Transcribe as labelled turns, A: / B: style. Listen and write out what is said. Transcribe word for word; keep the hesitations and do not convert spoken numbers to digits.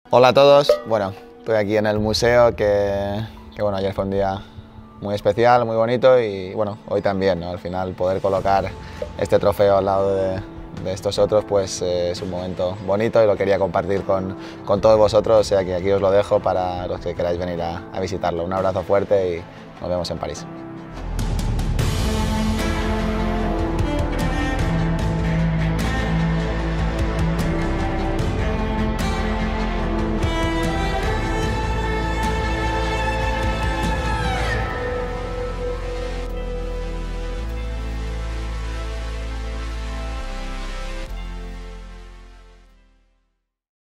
A: Hola a todos, bueno, estoy aquí en el museo que, que bueno, ayer fue un día muy especial, muy bonito y bueno, hoy también, ¿no? Al final poder colocar este trofeo al lado de, de estos otros pues eh, es un momento bonito y lo quería compartir con, con todos vosotros, o sea que aquí os lo dejo para los que queráis venir a, a visitarlo. Un abrazo fuerte y nos vemos en París.